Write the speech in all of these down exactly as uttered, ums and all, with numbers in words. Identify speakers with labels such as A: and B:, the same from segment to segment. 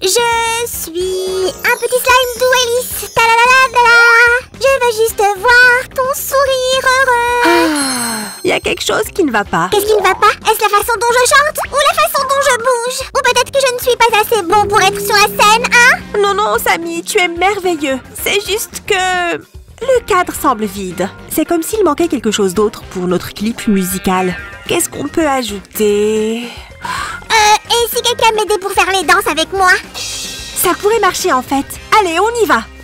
A: Je suis un petit slime doux et lisse. Ta-la-la-la-la. Je veux juste voir ton sourire heureux.
B: Ah, il y a quelque chose qui ne va pas.
A: Qu'est-ce qui ne va pas? Est-ce la façon dont je chante? Ou la façon dont je bouge? Ou peut-être que je ne suis pas assez bon pour être sur la scène, hein?
B: Non, non, Samy, tu es merveilleux. C'est juste que... le cadre semble vide. C'est comme s'il manquait quelque chose d'autre pour notre clip musical. Qu'est-ce qu'on peut ajouter?
A: Euh, et si quelqu'un m'aidait pour faire les danses avec moi?
B: Ça pourrait marcher en fait. Allez, on y va.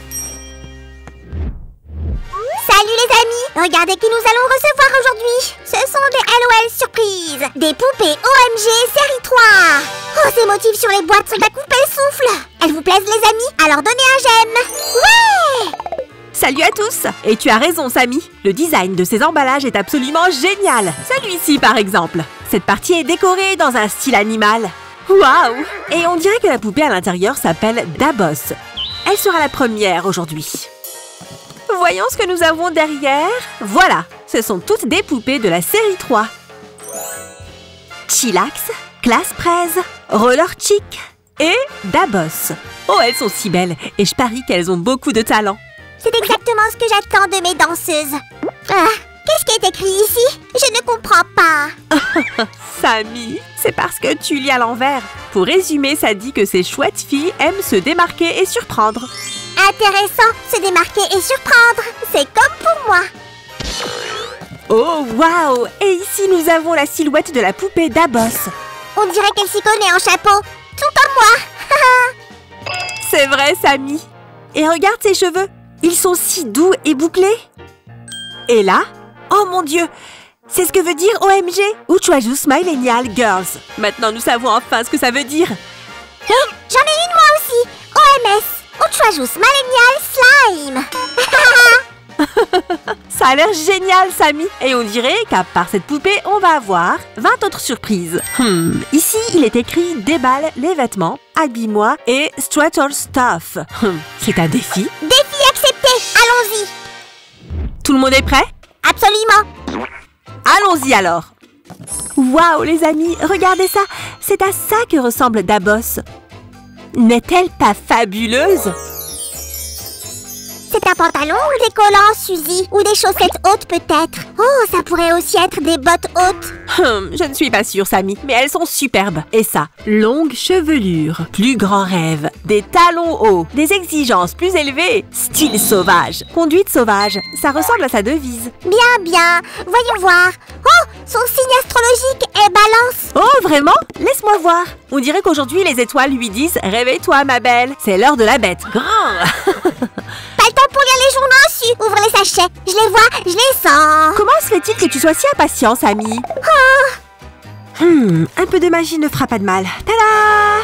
A: Salut les amis! Regardez qui nous allons recevoir aujourd'hui! Ce sont des L O L surprises! Des poupées O M G série trois! Oh, ces motifs sur les boîtes sont à couper le souffle! Elles vous plaisent les amis? Alors donnez un j'aime! Ouais!
B: Salut à tous! Et tu as raison, Samy. Le design de ces emballages est absolument génial. Celui-ci, par exemple. Cette partie est décorée dans un style animal. Waouh! Et on dirait que la poupée à l'intérieur s'appelle Dabos. Elle sera la première aujourd'hui. Voyons ce que nous avons derrière. Voilà, ce sont toutes des poupées de la série trois. Chillax, Classe Prez, Roller Chick et Dabos. Oh, elles sont si belles et je parie qu'elles ont beaucoup de talent.
A: C'est exactement ce que j'attends de mes danseuses. Ah, qu'est-ce qui est écrit ici? Je ne comprends pas.
B: Samy, c'est parce que tu lis à l'envers. Pour résumer, ça dit que ces chouettes filles aiment se démarquer et surprendre.
A: Intéressant, se démarquer et surprendre. C'est comme pour moi.
B: Oh, waouh! Et ici, nous avons la silhouette de la poupée Dabos.
A: On dirait qu'elle s'y connaît en chapeau. Tout comme moi.
B: C'est vrai, Samy. Et regarde ses cheveux. Ils sont si doux et bouclés. Et là, oh mon Dieu, c'est ce que veut dire O M G, Ultrajus Millennial Girls. Maintenant, nous savons enfin ce que ça veut dire.
A: Hé, j'en ai une moi aussi. O M S, Ultrajus Millennial Slime.
B: Ça a l'air génial, Samy. Et on dirait qu'à part cette poupée, on va avoir vingt autres surprises. Hmm. Ici, il est écrit « Déballe les vêtements, habille-moi et Strator Stuff hmm. ». C'est un défi.
A: Défi accepté. Allons-y.
B: Tout le monde est prêt?
A: Absolument.
B: Allons-y alors. Waouh, les amis, regardez ça. C'est à ça que ressemble Dabos. N'est-elle pas fabuleuse?
A: C'est un pantalon ou des collants, Suzy? Ou des chaussettes hautes peut-être? Oh, ça pourrait aussi être des bottes hautes.
B: Hum, je ne suis pas sûre, Samy, mais elles sont superbes. Et ça, longue chevelure, plus grand rêve, des talons hauts, des exigences plus élevées, style sauvage, conduite sauvage, ça ressemble à sa devise.
A: Bien, bien. Voyons voir. Oh, son signe astrologique est Balance.
B: Oh, vraiment? Laisse-moi voir. On dirait qu'aujourd'hui, les étoiles lui disent « Réveille-toi, ma belle, c'est l'heure de la bête. » Grand.
A: Pas le temps pour lire les journaux, Su. Ouvre les sachets. Je les vois, je les sens.
B: Comment se fait-il que tu sois si impatient, Samy?
A: Oh.
B: Hmm, un peu de magie ne fera pas de mal. Tada!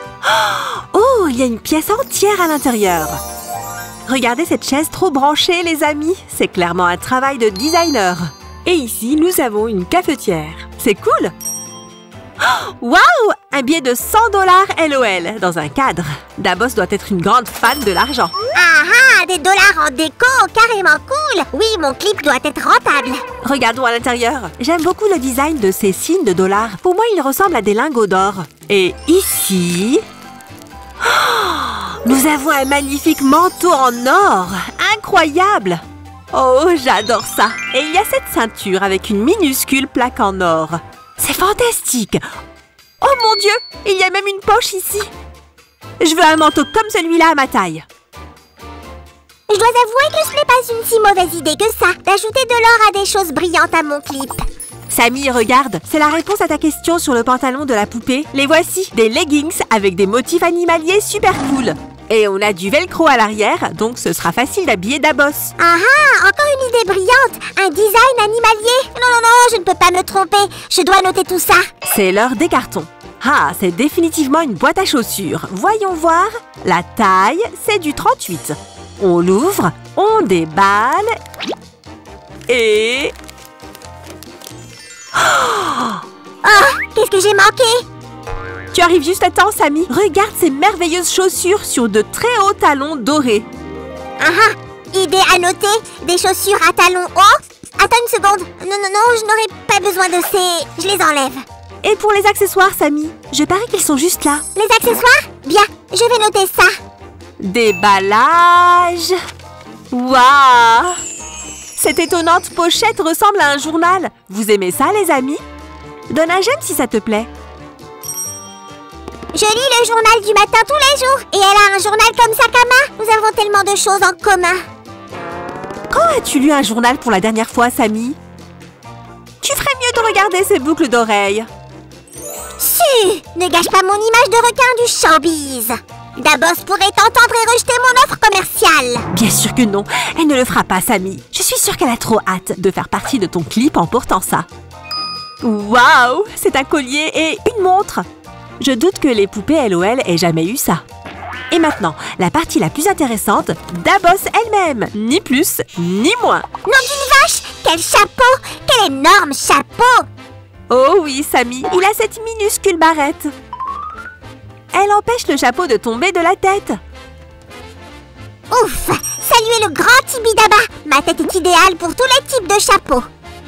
B: Oh, il y a une pièce entière à l'intérieur. Regardez cette chaise trop branchée, les amis. C'est clairement un travail de designer. Et ici, nous avons une cafetière. C'est cool! Waouh! Un billet de cent dollars L O L dans un cadre. Dabos doit être une grande fan de l'argent.
A: Ah ah, des dollars en déco, carrément cool. Oui, mon clip doit être rentable.
B: Regardons à l'intérieur. J'aime beaucoup le design de ces signes de dollars. Pour moi, ils ressemblent à des lingots d'or. Et ici... Oh, nous avons un magnifique manteau en or. Incroyable! Oh, j'adore ça. Et il y a cette ceinture avec une minuscule plaque en or. C'est fantastique! Oh mon Dieu! Il y a même une poche ici! Je veux un manteau comme celui-là à ma taille.
A: Je dois avouer que ce n'est pas une si mauvaise idée que ça, d'ajouter de l'or à des choses brillantes à mon clip.
B: Samy, regarde, c'est la réponse à ta question sur le pantalon de la poupée. Les voici, des leggings avec des motifs animaliers super cool. Et on a du velcro à l'arrière, donc ce sera facile d'habiller Dabos.
A: Ah ah, encore une idée brillante, un design animalier. Non, non, non, je ne peux pas me tromper, je dois noter tout ça.
B: C'est l'heure des cartons. Ah, c'est définitivement une boîte à chaussures. Voyons voir. La taille, c'est du trente-huit. On l'ouvre, on déballe et...
A: Oh, qu'est-ce que j'ai manqué?
B: Tu arrives juste à temps, Samy. Regarde ces merveilleuses chaussures sur de très hauts talons dorés.
A: Ah ah, idée à noter, des chaussures à talons hauts. Attends une seconde. Non, non, non, je n'aurai pas besoin de ces... Je les enlève.
B: Et pour les accessoires, Samy, je parie qu'ils sont juste là.
A: Les accessoires? Bien. Je vais noter ça.
B: Déballage. Waouh! Cette étonnante pochette ressemble à un journal. Vous aimez ça, les amis? Donne un j'aime si ça te plaît.
A: Je lis le journal du matin tous les jours. Et elle a un journal comme Sakama. Nous avons tellement de choses en commun.
B: Quand as-tu lu un journal pour la dernière fois, Samy? Tu ferais mieux de regarder ces boucles d'oreilles.
A: Su! Ne gâche pas mon image de requin du showbiz. Davos pourrait t'entendre et rejeter mon offre commerciale.
B: Bien sûr que non. Elle ne le fera pas, Samy. Je suis sûre qu'elle a trop hâte de faire partie de ton clip en portant ça. Waouh! C'est un collier et une montre. Je doute que les poupées L O L aient jamais eu ça. Et maintenant, la partie la plus intéressante, Davos elle-même. Ni plus, ni moins.
A: Nom d'une vache! Quel chapeau! Quel énorme chapeau!
B: Oh oui, Samy, il a cette minuscule barrette. Elle empêche le chapeau de tomber de la tête.
A: Ouf! Saluez le grand Tibidaba! Ma tête est idéale pour tous les types de chapeaux.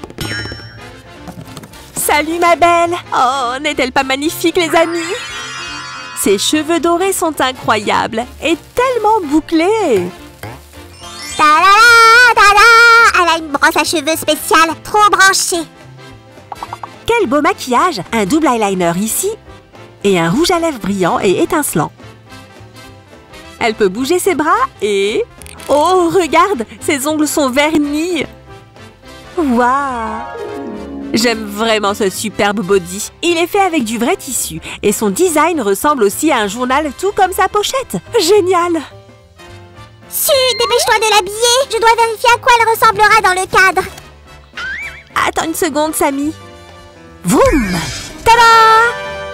B: Salut ma belle! Oh, n'est-elle pas magnifique, les amis? Ses cheveux dorés sont incroyables et tellement bouclés.
A: Ta-da-da, ta-da! Elle a une brosse à cheveux spéciale, trop branchée.
B: Quel beau maquillage! Un double eyeliner ici et un rouge à lèvres brillant et étincelant. Elle peut bouger ses bras et... Oh, regarde! Ses ongles sont vernis! Waouh! J'aime vraiment ce superbe body. Il est fait avec du vrai tissu et son design ressemble aussi à un journal tout comme sa pochette. Génial!
A: Su, dépêche-toi de l'habiller. Je dois vérifier à quoi elle ressemblera dans le cadre.
B: Attends une seconde, Samy. Vroom! Tada!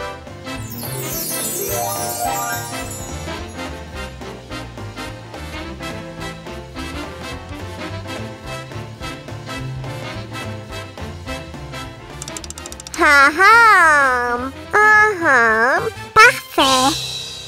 A: Ah ah! Ah ah! Parfait!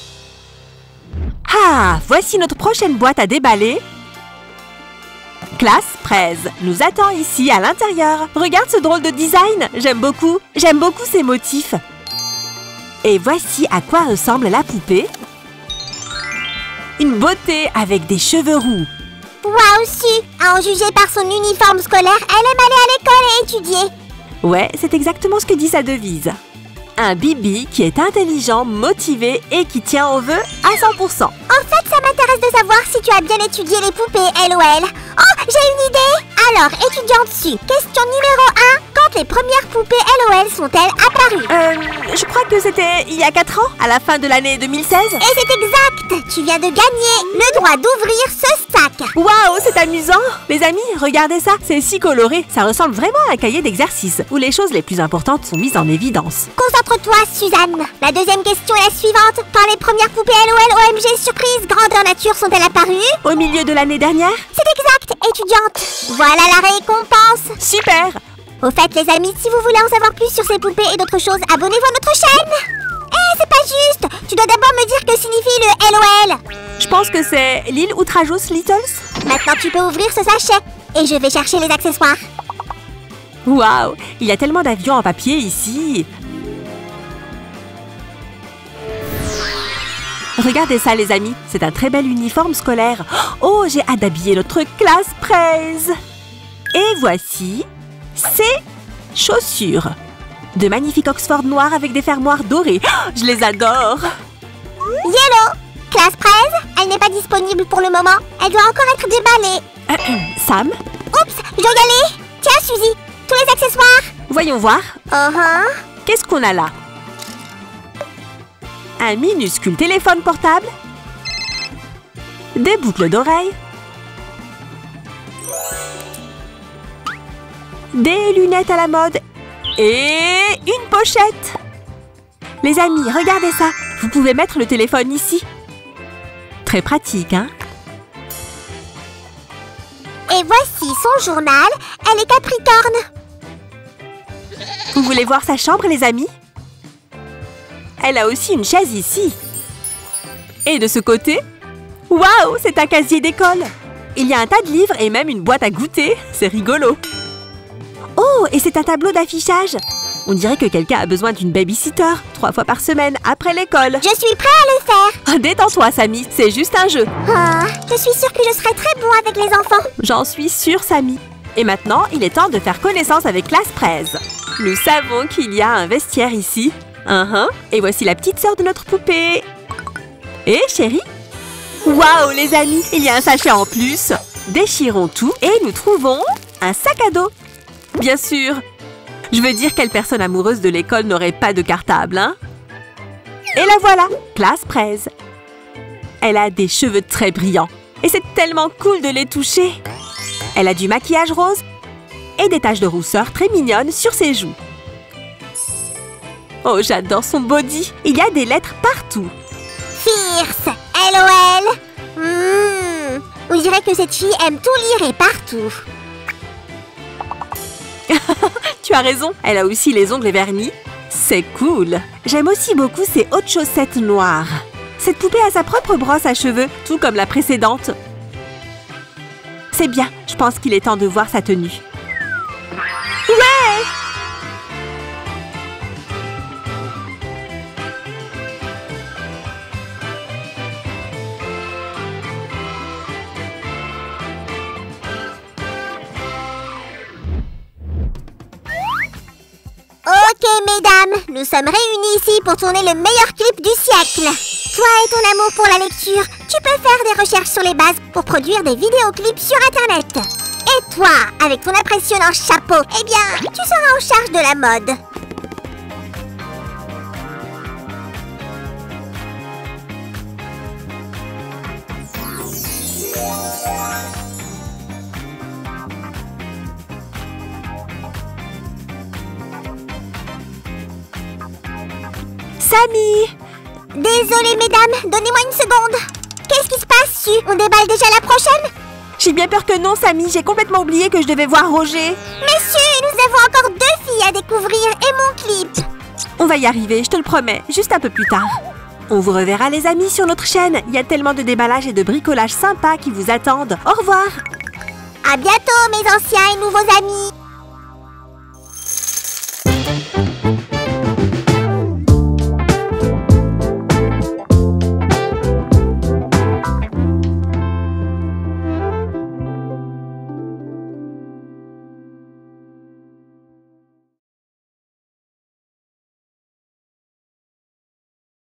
B: Ah! Voici notre prochaine boîte à déballer. Classe Prez nous attend ici à l'intérieur. Regarde ce drôle de design. J'aime beaucoup. J'aime beaucoup ces motifs. Et voici à quoi ressemble la poupée. Une beauté avec des cheveux roux.
A: Waouh, Su! À en juger par son uniforme scolaire, elle aime aller à l'école et étudier.
B: Ouais, c'est exactement ce que dit sa devise. Un bibi qui est intelligent, motivé et qui tient au vœu à cent pour cent.
A: En fait, ça m'intéresse de savoir si tu as bien étudié les poupées L O L. Oh, j'ai une idée! Alors, étudiant dessus, question numéro un. Quand les premières poupées L O L sont-elles apparues?
B: Euh, je crois que c'était il y a quatre ans, à la fin de l'année deux mille seize.
A: Et c'est exact! Tu viens de gagner le droit d'ouvrir ce sac.
B: Waouh, c'est amusant! Les amis, regardez ça, c'est si coloré. Ça ressemble vraiment à un cahier d'exercice, où les choses les plus importantes sont mises en évidence.
A: Concentre-toi, Suzanne. La deuxième question est la suivante. Quand les premières poupées L O L O M G surprise grandeur nature sont-elles apparues?
B: Au milieu de l'année dernière?
A: C'est exact, étudiante. Voilà la récompense.
B: Super!
A: Au fait, les amis, si vous voulez en savoir plus sur ces poupées et d'autres choses, abonnez-vous à notre chaîne. Eh, c'est pas juste. Tu dois d'abord me dire que signifie le L O L.
B: Je pense que c'est l'île Outrageous Littles.
A: Maintenant, tu peux ouvrir ce sachet. Et je vais chercher les accessoires.
B: Waouh! Il y a tellement d'avions en papier ici. Regardez ça, les amis. C'est un très bel uniforme scolaire. Oh, j'ai hâte d'habiller notre classe Prez. Et voici ces chaussures. De magnifiques Oxford noirs avec des fermoirs dorés. Oh, je les adore.
A: Yellow, classe Prez, elle n'est pas disponible pour le moment. Elle doit encore être déballée.
B: Sam?
A: Oups, je dois y aller. Tiens, Suzy, tous les accessoires.
B: Voyons voir.
A: Uh-huh.
B: Qu'est-ce qu'on a là? Un minuscule téléphone portable. Des boucles d'oreilles. Des lunettes à la mode. Et une pochette. Les amis, regardez ça. Vous pouvez mettre le téléphone ici. Très pratique, hein?
A: Et voici son journal. Elle est Capricorne.
B: Vous voulez voir sa chambre, les amis? Elle a aussi une chaise ici. Et de ce côté, waouh, c'est un casier d'école. Il y a un tas de livres et même une boîte à goûter. C'est rigolo. Oh, et c'est un tableau d'affichage. On dirait que quelqu'un a besoin d'une babysitter, trois fois par semaine, après l'école.
A: Je suis prêt à le faire.
B: Détends-toi, Samy, c'est juste un jeu.
A: Oh, je suis sûre que je serai très bon avec les enfants.
B: J'en suis sûre, Samy. Et maintenant, il est temps de faire connaissance avec Classe Fraise. Nous savons qu'il y a un vestiaire ici. Uh-huh. Et voici la petite sœur de notre poupée. Et chérie? Waouh, les amis, il y a un sachet en plus. Déchirons tout et nous trouvons un sac à dos. Bien sûr. Je veux dire, quelle personne amoureuse de l'école n'aurait pas de cartable, hein? Et la voilà, Classe Fraise. Elle a des cheveux très brillants. Et c'est tellement cool de les toucher. Elle a du maquillage rose et des taches de rousseur très mignonnes sur ses joues. Oh, j'adore son body. Il y a des lettres partout.
A: Fierce, L O L. Mmh. On dirait que cette fille aime tout lire et partout.
B: Tu as raison, elle a aussi les ongles vernis. C'est cool. J'aime aussi beaucoup ses hautes chaussettes noires. Cette poupée a sa propre brosse à cheveux, tout comme la précédente. C'est bien, je pense qu'il est temps de voir sa tenue. Ouais!
A: Ok, mesdames, nous sommes réunis ici pour tourner le meilleur clip du siècle. Toi et ton amour pour la lecture, tu peux faire des recherches sur les bases pour produire des vidéoclips sur Internet. Et toi, avec ton impressionnant chapeau, eh bien, tu seras en charge de la mode.
B: Samy!
A: Désolée, mesdames, donnez-moi une seconde. Qu'est-ce qui se passe, Su? On déballe déjà la prochaine?
B: J'ai bien peur que non, Samy. J'ai complètement oublié que je devais voir Roger.
A: Messieurs, nous avons encore deux filles à découvrir et mon clip.
B: On va y arriver, je te le promets, juste un peu plus tard. On vous reverra, les amis, sur notre chaîne. Il y a tellement de déballage et de bricolage sympas qui vous attendent. Au revoir!
A: À bientôt, mes anciens et nouveaux amis.